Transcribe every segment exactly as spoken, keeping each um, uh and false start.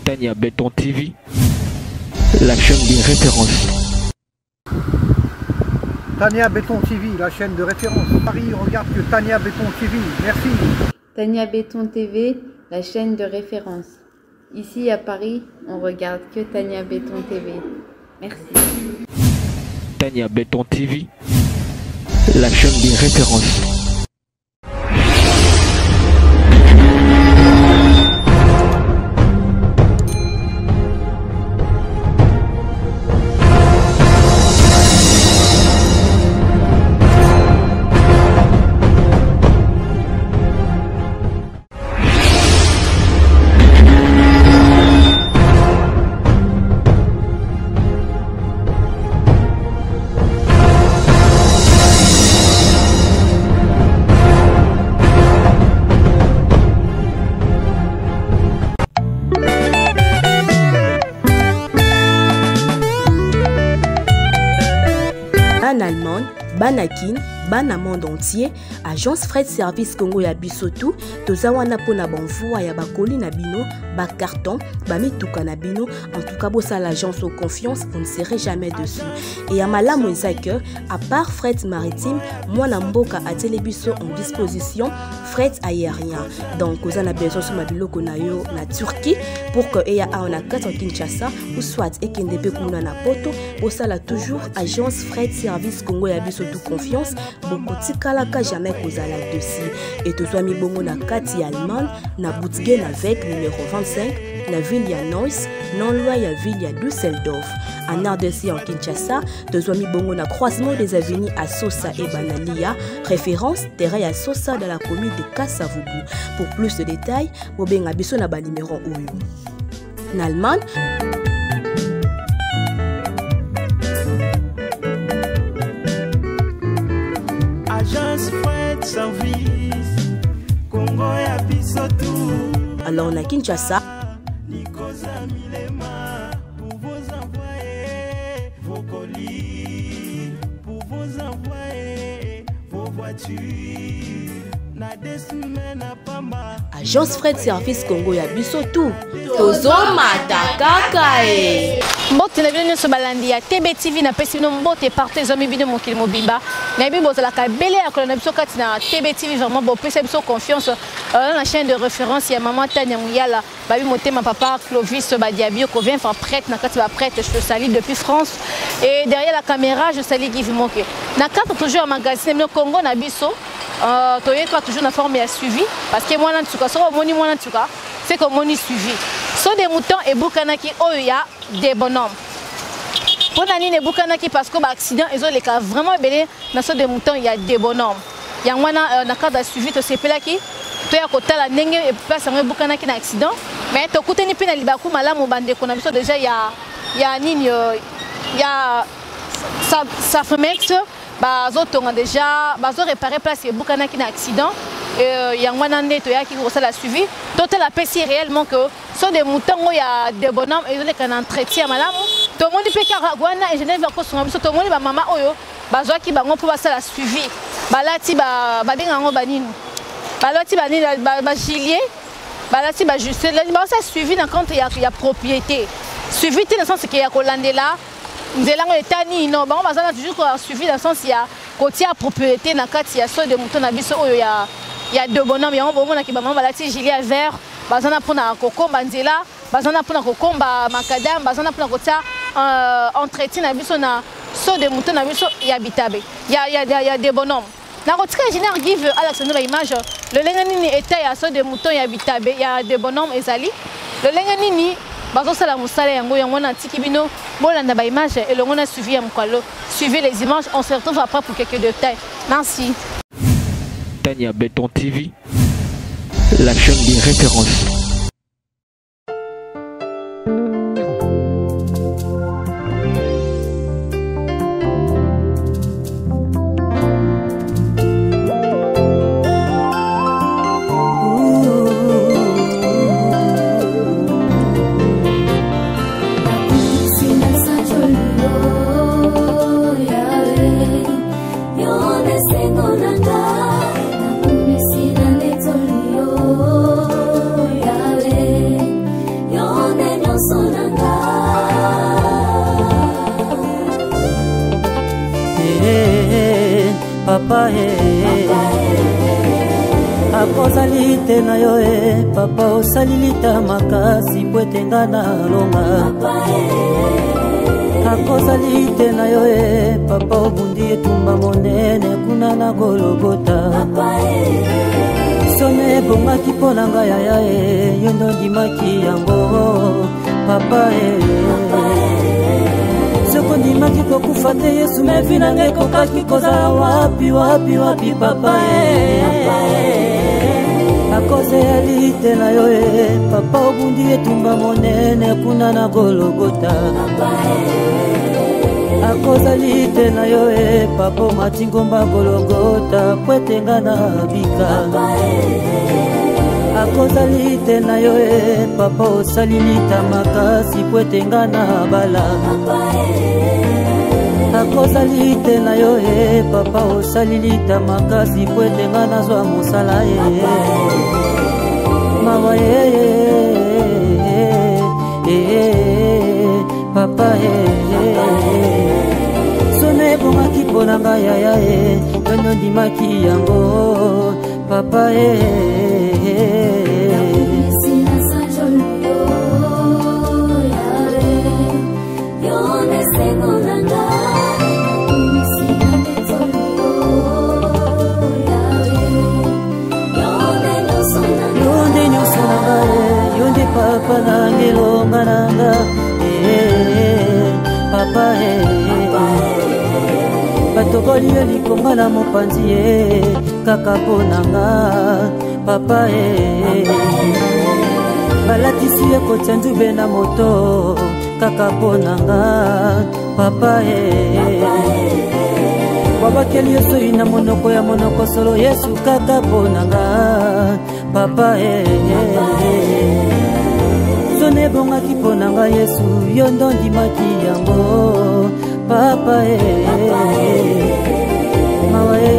Tania Béton T V, la chaîne des références. Tania Béton T V, la chaîne de référence. Paris regarde que Tania Béton T V. Merci. Tania Béton T V, la chaîne de référence. Ici à Paris, on regarde que Tania Béton T V. Merci. Tania Béton T V, la chaîne des références. En Allemagne, Banakin, Bana monde entier, Agence Fret Service Congo ya bisotu, tozawana pona bonvoi ya bakoli na bino, ba carton, ba mituka na bino, en tout cas bossa l'agence aux confiance, vous ne serez jamais dessus. Et à malamu que, à part fret maritime, moi na mboka a télébiso en disposition, fret aérien. Donc vous avez besoin de mabiloko na yo na Turquie pour que eya a on a quatre en Kinshasa ou soit et kindebe kuna na poto, bossa la toujours Agence Fret Service Congo ya bisotu confiance. Beaucoup tikalaka jamais kozala dessus et to soit mi bongo na kati allemande na boutique avec numéro vingt-cinq na ville ya Neuss non loin ya ville ya Düsseldorf en R D C en Kinshasa to soit mi bongo na croisement des avenues à Sosa et Banalia référence terrain à Sosa dans la commune de Kasavubu. Pour plus de détails bobenga biso na ba numéro oyo en Allemagne. Alors on a Kinshasa. Vos colis pour vous envoyer vos voitures. Agence Fret Service Congo ya bisotu. Tozomata kaka e. Mbote na bino so balandi ya T B T V na pesi bino mbote partout zomi bino mokili mobimba. Na bibo za la kabele ya kolona biso kati na T B T V vraiment bo pesa biso confiance dans la chaîne de référence ya maman Tania Muyala. Babi motema papa Clovis Badiabio ko vient faire prête na kati ba prête je te salue depuis France et derrière la caméra je salue Guy Moke. Na carte toujours magazine no Congo na biso. Euh, tu es toujours en forme et suivi parce que moi, c'est comme on est suivi. So des moutons et boukanaki, oh il y a des bonhommes. Pour l'année des boukanaki parce que l'accident, ils ont les cas vraiment belés. Dans ce des moutons, il y a des bonhommes. Il y a un cas de suivi, tu sais pas qui. Tu es à côté de la nengue et pas ça me boukanaki dans l'accident. Mais tu côté ni pena libaku malam ou bande qu'on a vu déjà il y a il y a une il y a ça ça fait mettre. Bazo tonga déjà bazo réparer place et boucana qui n'a accident et il y a un année to ya qui ça la suivi total la pesi réellement que sont des moutons il y a des bonhommes et les can entretien madame tout le monde peut caragwana et je n'ai pas ko son tout le monde ba maman oyo bazo ki bango pour ça la suivi balati ba badinga ngo banini balati banini ba gilier balati ba juste là ça suivi dans compte il y a il y a propriété suivi dans le sens qu'il y a Hollande là. Nous allons étani non bon parce que toujours suivi dans le sens il y a côté à propriété na kati ya so de mouton na biso oyo ya ya deux bonhommes ya bon na ki ba mama balati gilet vert bazana pona kokomba nzela bazana pona kokomba makadam bazana pona kotia entretien na biso na so de mouton na biso ya bitabe ya ya ya des bonhommes na kotika ingénieur give Alexandre la image le lenga nini était ya so de mouton ya bitabe ya des bonhommes ezali le lenga nini bazo sala musala yango yango na tiki bino bolanda ba image et le on a suivi ya mkwalo suivez les images on se retrouve après pour quelques détails merci. Tania Béton T V, la chaîne des références. Single and I, I'm missing a little. papa eh. Akozali te na yo e papa osalilita makasi po etenga na longa. Akozali te na yo e papa obundi etumba monene kuna na Golgota. Some bongaki mpo na ngai yaya e yo ndo ndimaki yango papa e. Soko ndimaki kokufa te Yesu mevi na ngai kokaki kozala wapi wapi wapi papa e. Akozali te na yo e papa obundi etumba monene kuna na Golgota. Akozali te na yo e papa omati ngomba Golgota po etenga na bika. Akozali te na yo e papa osalilita makasi po etenga na bala. Akozali te na yo e papa osalilita makasi po etenga na zwa mosala e. Mawa e papa e. Sone bongaki mpo na ngai yaya e yono ndimaki yango papa e. Papa nangelonga nanga eh papa eh batokoli likonga na mopanzi eh kaka ponanga papa eh balatisi ekotya nzube na moto kaka ponanga papa eh babakeli yoso ina monoko ya monoko solo Yesu kaka ponanga papa eh. Sone bongaki mpo na ngai Yesu yo ndo ndimaki yango papa e. Mawa e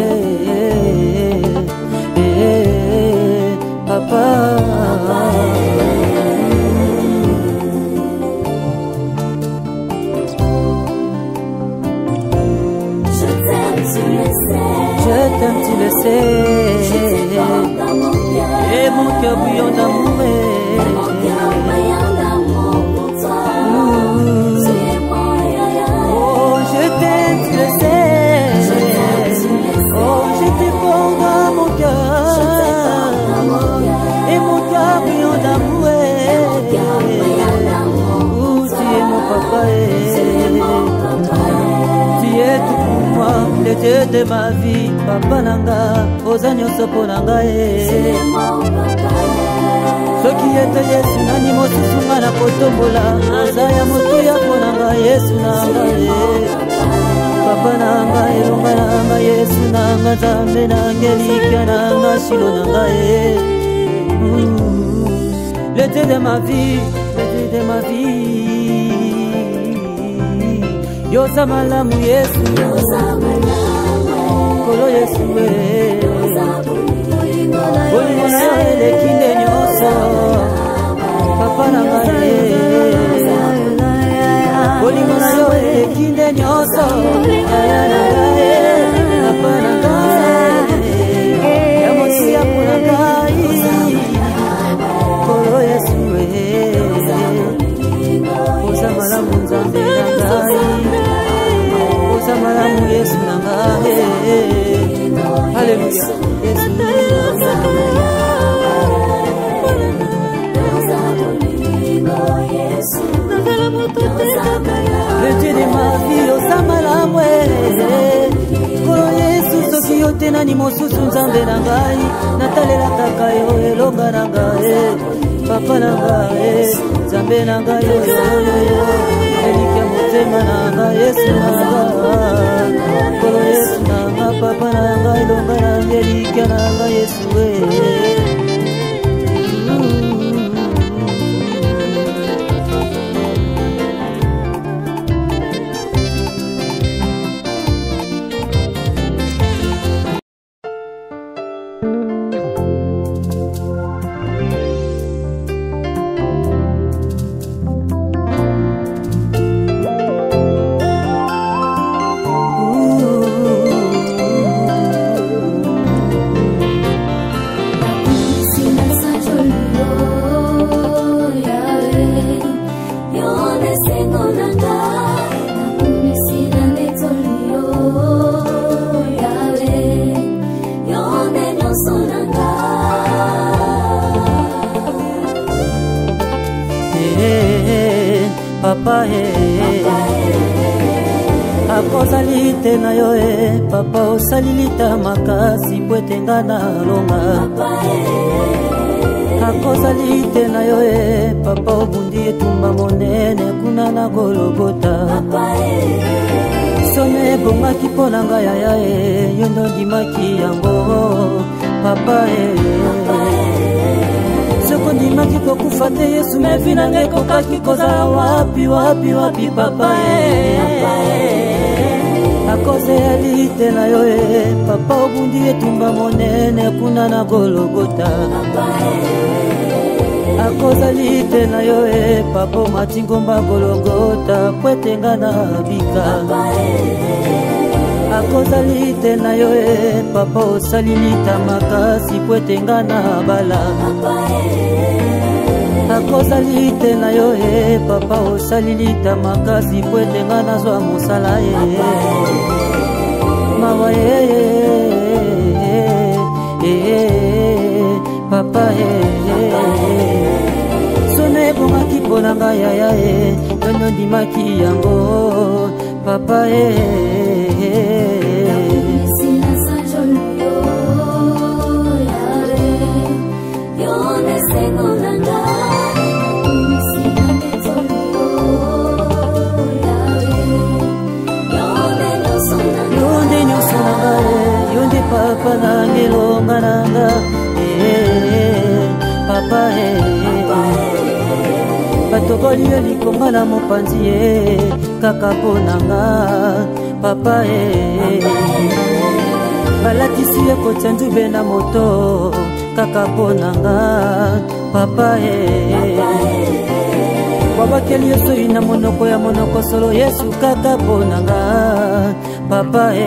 papa. Je t'aime, tu le sais. Et mon cœur bouillant d'amour. Oh, je t'aime, tu le sais. Oh, je te porte dans mon cœur. Et mon cœur bouillant d'amour. Oh, tu es mon papa. Tu es tout pour moi, le Dieu de ma vie. Papa nanga, ozanyo sopo nanga e. Soki ete Yesu nani mosusu nga na kotombola. Azaya moto ya ponanga Yesu nanga e. Papa nanga elonga nanga Yesu nanga Nzambe nanga elikya nanga shilo nanga e. Le Dieu de ma vie, le Dieu de ma vie. Yoza malamu Yesu, kolo Yesu e. Bolingo na yo elekinde nyonso papa na ngai bolingo na yo elekinde nyonso yaya na ngai papa na ngai ya mosi ya mpona ngai kolo Yesu e. Oza malamu Nzambe na ngai oza malamu Yesu na ngai. Haleluya Yesu. Le Dieu de ma vie oza malamu kolo Yesu soki yo te nani mosusu Nzambe na ngai natalela kaka yo elonga na ngai papa na ngai Nzambe na ngai oyoyoyo elikya motema na ngai Yesu na ngai kolo Yesu na ngai papa na ngai elonga na ngai elikya na ngai Yesu e. papa e akozali te na yo e papa osalilita makasi po ete nga na longa akozali te na yo e papa obundi etumba monene kuna na Golgota sono ebongaki mpo na ngai yaya e yo ndo ndimaki yango papa e soko ndimaki kokufa te Yesu mevi na ngai ekokaki kozala wapi wapi wapi papa e akozali te na yo e papa obundi etumba monene kuna na Golgota akozali te na yo e papa omati ngomba Golgota po ete nga na bika akozali te na yo e papa osalilita makasi po ete nga na bala akozali te na yo e papa osalilita makasi po ete nga nazwa mosala e mawa e papa e sono ebongaki mpo na ngai yaya e yono ndimaki yango papa e papa nangelonga nanga papa e batokoli yo likonga na mopanzi e kaka mpo nanga papa e balatisi ye kotia nzube na moto kaka mpo nanga papa e babakeli yo soi na monoko ya monoko solo Yesu kaka mpo nanga papa e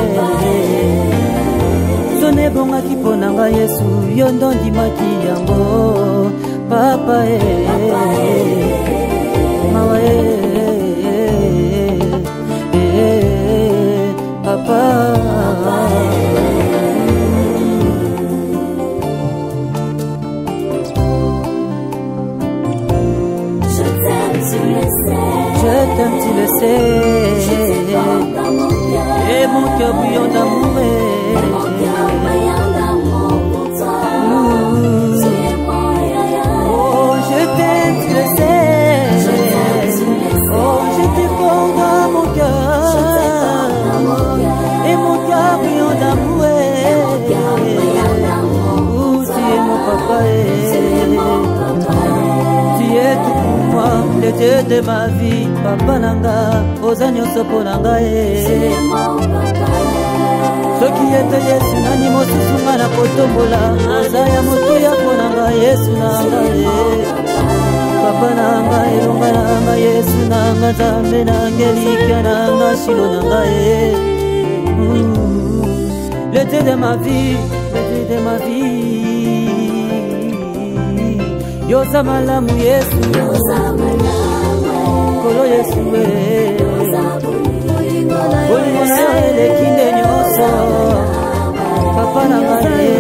sono ebongaki mpo na ngai Yesu yo ndo ndimaki yango papa e mawa e papa je t'aime tu le sais et mon cœur bouillon d'amour oh je t'aime tu le sais oh je te porte dans mon cœur et mon cœur bouillon d'amour oh tu es mon papa tu es tout pour moi le Dieu de ma vie papa nanga oza nyonso mpo na ngai soki ete Yesu nani mosusu nga na kotombola oza ya motuya mpo na ngai Yesu na ngai papa na ngai elonga na ngai Yesu na ngai Nzambe na ngelikya na ngai shilo na ngai le Dieu de ma vie le Dieu de ma vie yoza malamu Yesu kolo Yesu bolingo na yo eleki nde nyonso papa na ngai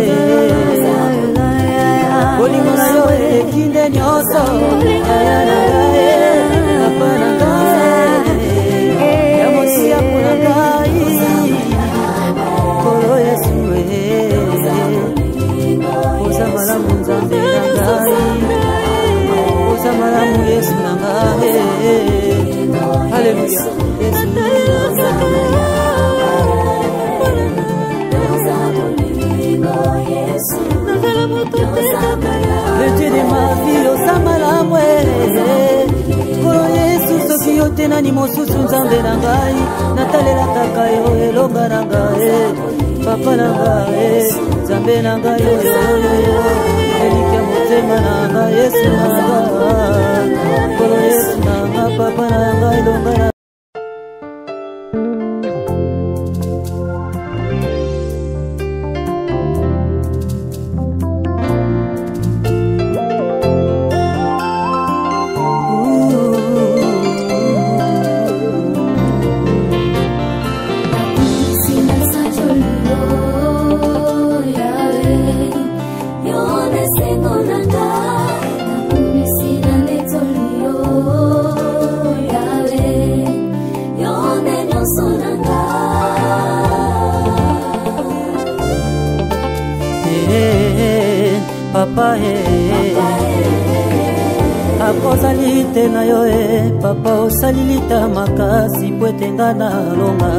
bolingo na yo eleki nde nyonso yaya na ngai papa na ngai ya mosia mpo na ngai kolo Yesu oza malamu Nzambe na ngai oza malamu Yesu na ngai Alléluia Yesu le Dieu de ma vie oza malamu kolo Yesu soki yo te nani mosusu Nzambe na ngai natalela kaka yo elonga na ngai papa na ngai Nzambe na ngai oyoyoyo elikya motema na ngai Yesu na ngai kolo Yesu na ngai papa na ngai elonga na akozali te na yo e papa osalilita makasi po ete nga na longa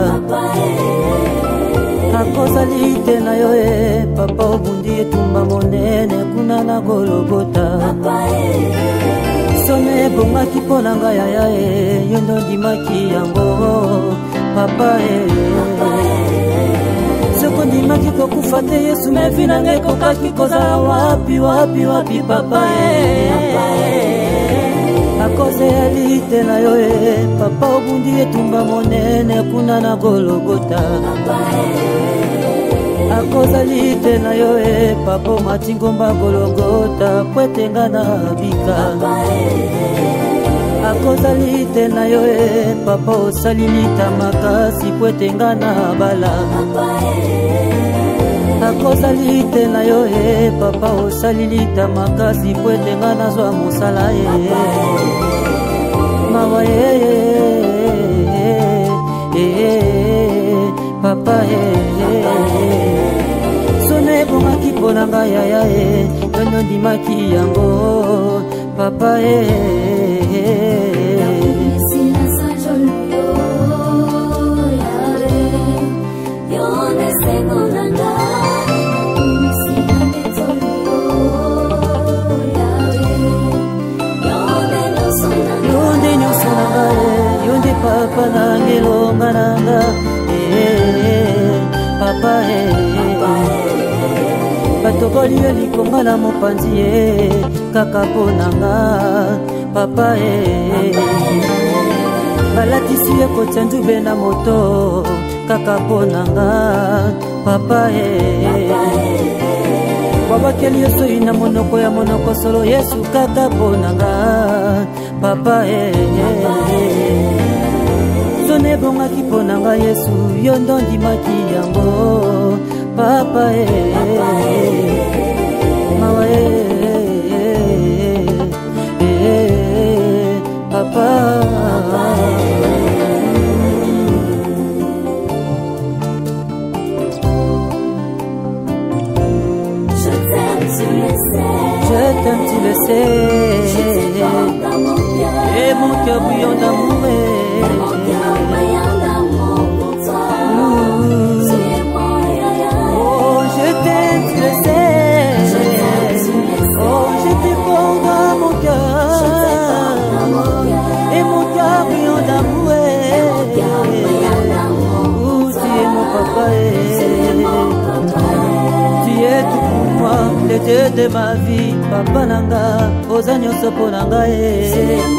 akozali te na yo e papa obundi etumba monene kuna na Golgota sono ebongaki mpo na ngai yaya e yo ndo ndimaki yango papa e soko ndimaki kokufa te Yesu mevi na ngai ekokaki kozala wapi wapi wapi papa e akozali te na yo e papa obundi etumba monene kuna na Golgota akozali te na yo e papa omati ngomba Golgota po ete nga na bika akozali te na yo e papa osalilita makasi po ete nga na bala akozali te na yo e papa osalilita makasi po ete nga nazwa mosala e mawa e papa e sono ebongaki mpo na ngai yaya e yono ndimaki yango papa e yonde nyonso na ngai yonde papa na ngelonga na nga papa e batokoli yo likonga na mopanzi e kaka mpo na nga papa e balatisi ye kotia nzube na moto kaka mpo na nga papa e babakeli yo soi na monoko ya monoko solo Yesu kaka mpo na nga papa e sono ebongaki mpo na nga Yesu yo ndo ndimaki yango papa e mawa e papa je t'aime tu le sais et mon cœur bouillon d'amour oh je t'aime tu le sais oh je te porte dans mon cœur et mon cœur bouillon d'amour oh tu es mon papa tu es tout pour moi le Dieu de ma vie papa nanga oza nyonso mpo na ngai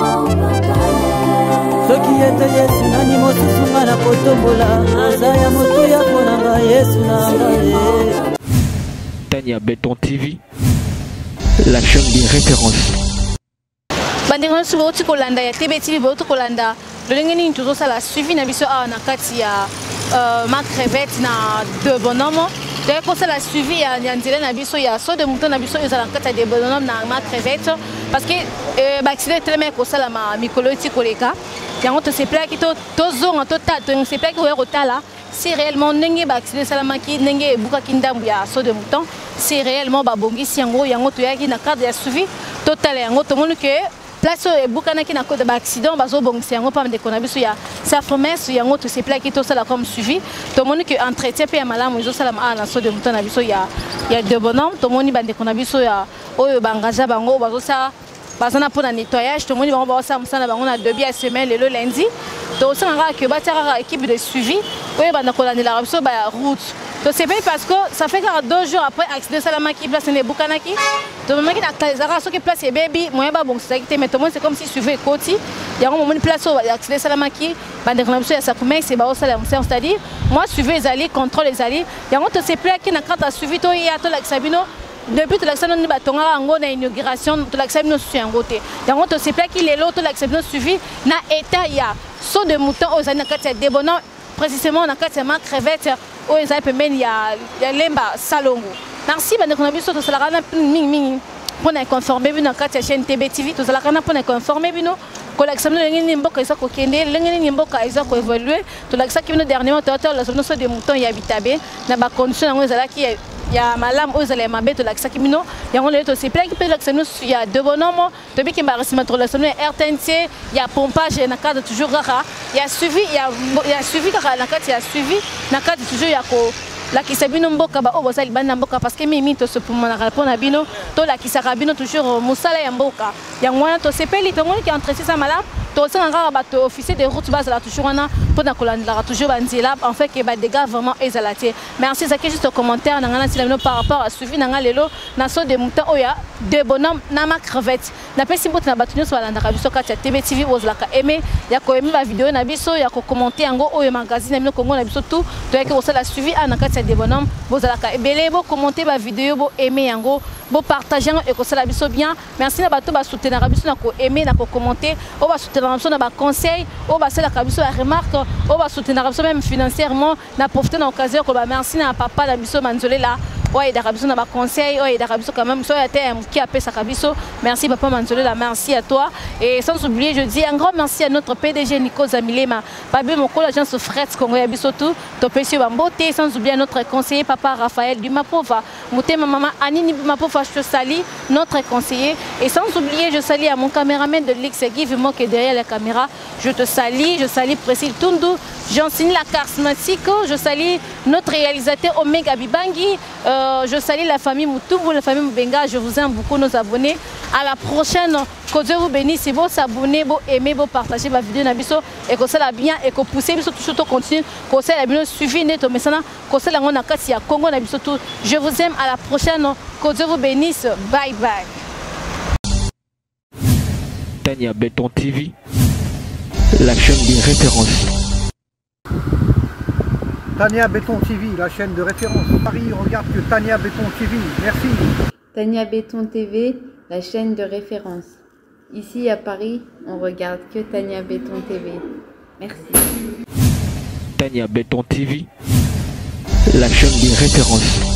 soki ete Yesu nani mosusu nga na kotombola aza ya motuya mpo na ngai Yesu na ngai Tania Béton T V, la chaîne des références. Bandingo su bauti kolanda ya T B T V bauti kolanda lolenge nini tozosala suivi na biso awa na kati ya ma crevette na de bonhomme donc kosala suivi ya nzela na biso ya so de mouton na biso ezala na kati ya de bonhomme na ma crevette parce que baaccident telema kosala ma mikolo ti koleka yango toseplaki tozonga totala toseplaki oya kotala si réellement ndenge baaccident esalamaki ndenge ebukaki ndambu ya so de mouton si réellement babongisi yango yango toyaki na cadre ya suivi totala yango tomoni ke place oyo ebukanaki na code baaccident bazobongisa yango pa ndeko na biso ya sa promesse yango toseplaki tosala comme suivi tomoni ke entretien mpe ya malamu ezosalama awa na so de mouton na biso ya de bonhomme tomoni bandeko na biso ya oyo bangaja bango bazosala bazana mpona nettoyage tomoni bango bazosala mosala bango na debi ya semaine lelo lundi tosala kaka ke batia kaka équipe de suivi oyo banda kolandelaka biso ba route tosepeli parce que ça fait kaka deux jours après accident salamaki place ene ebukanaki tomemaki na ezalaka soki place ebebi moyen babongisaki te mais tomoni c'est comme si suivi ekoti yango momoni place oyo accident salamaki bandeko na biso ya sakumex baosala ya mosala c'est-à-dire moi suivi ezali contrôle ezali yango tosepelaki na karte ya suivi toya tolakisa bino depuis tolakisa bino batongaka yango na inauguration tolakisa bino susu yango te yango tosepelaki lelo tolakisa bino suivi na état ya so de mouton oyo ezali na kati ya debonant précisément na kati ya ma crevette oyo ezali pembeni ya lemba salongo merci bandeko na biso tosalaka na mingimingi mpona econforme bino na kati ya chaîne T B T V tozalaka na mpona econforme bino kolakisa bino ndenge nini mboka eza kokende ndenge nini mboka eza koévolue tolakisaki bino dernièrement toyatolakisa bino so de mouton ya bitabe na bacondition yango ezalaki il y a malam aux éléments mabé to la kisakimino ya on le to c'est plein qui peut l'accès il y a deux bonhommes to bi qui m'a reçu notre relation R T N C il y a pompage na cadre toujours rara il y a suivi il y a il y a suivi car na cadre il y a suivi na cadre toujours il y a ko la kisabino mboka ba o bozali bana mboka parce que mimi to se pour mon rapport na bino to la kisakabino toujours musala ya mboka ya ngwana to sepeli to ngoni qui entretien ça malam to sanga ba to officier de route base là toujours na pour na kolanda toujours banzela en fait que ba dégâts vraiment ezalaté merci ça que juste au commentaire na ngana silano par rapport à suivi na ngalelo na so de muta oya de bonhomme na ma crevette na pesi mbot na batunyo so balanda ka biso kati ya T B T V ozla ka aimer ya ko aimer ba vidéo na biso ya ko commenter yango oyo magazine na bino Congo na biso tout to ya ke osala suivi ana kati des bonhommes bozala ka ebele bo commenter ba vidéo bo aimer yango bo partager et ko sala biso bien merci na bato ba soutenir biso na ko aimer na ko commenter o ba soutenir biso na ba conseil o ba sala ka biso ya remarque o ba soutenir biso même financièrement na profiter na occasion ko ba merci na papa na biso manzolé là ouais da biso na ba conseil ouais da biso quand même so ya terme qui appelle ça biso merci papa manzolé là merci à toi et sans oublier je dis un grand merci à notre P D G Nico Zamilema babi mon collègue agence Fred Congo ya biso tout to pesi ba mbote sans oublier notre conseiller papa Raphaël Dumapova Moutema maman Anini Dumapova je sali notre conseiller et sans oublier je salue à mon caméraman de l'X Guy vivement qui est derrière la caméra je te salue je salue Précile Tundu Jean-Signe la charismatique je salue notre réalisateur Omega Bibangi euh, je salue la famille Moutoubou la famille Mbenga je vous aime beaucoup nos abonnés à la prochaine que Dieu vous bénisse si vous s'abonnez vous aimez vous partagez ma vidéo na biso et que ça la bien et que poussez biso toujours tout continue que ça la bien suivi net mais ça que ça la ngona kati ya Congo na biso tout je vous aime à la prochaine que Dieu vous bénisse bye bye Tania Béton T V la chaîne des références. Tania Béton T V, la chaîne de référence. Paris regarde que Tania Béton T V. Merci. Tania Béton T V, la chaîne de référence. Ici à Paris, on regarde que Tania Béton T V. Merci. Tania Béton T V, la chaîne des références.